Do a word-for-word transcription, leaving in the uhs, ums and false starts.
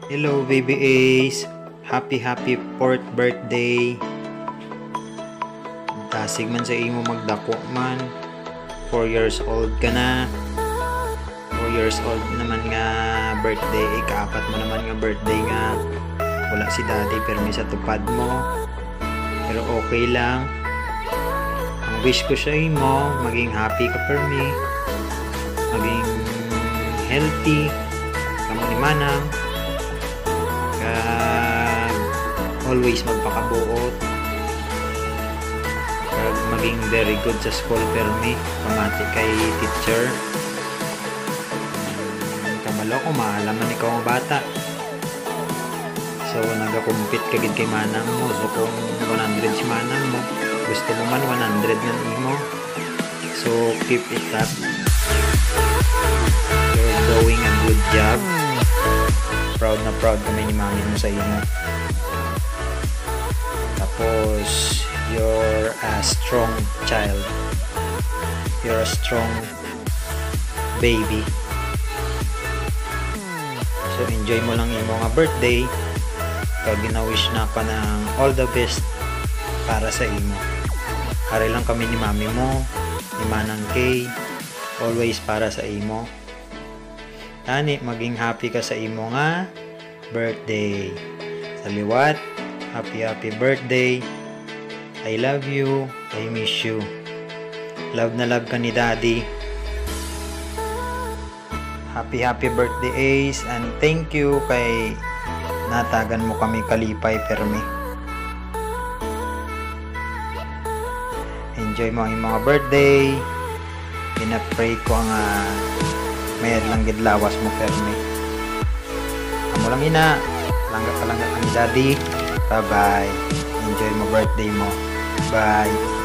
Hello baby Ace, happy happy fourth birthday. Tasig man sa imo magdako man. four years old ka na. four years old naman nga birthday, ikaapat mo naman nga birthday nga. Wala si daddy permi sa tupad mo. Pero okay lang. Ang wish ko sa imo, maging happy ka permi. Maging healthy. Kamo ni manang. Kag always magpakabuot. Kag maging very good sa school permi. Pamati kay teacher. Kamalo ko maalaman ikaw nga bata. So nagakumpit kagid kay manang mo. So kung one hundred si manang mo, gusto mo man one hundred ng imo. So keep it up. You're doing a good job. Proud na proud kami ni mami mo sa imo. Tapos you're a strong child. You're a strong baby. So enjoy mo lang imo nga birthday. Kag gina-wish na ka ng all the best para sa imo. Hari lang kami ni mami mo, ni Manang Kay, always para sa imo. Tani, maging happy ka sa imo nga birthday. Sa liwat, happy happy birthday. I love you, I miss you. Love na love ka ni daddy. Happy happy birthday Ace, and thank you kay natagan mo kami kalipay permi. Enjoy mo ang mga birthday. Pinapray ko ang uh, may lang gid lawas mo permi. Amo lang ina, langga ka lang ni daddy. Bye bye. Enjoy mo birthday mo. Bye.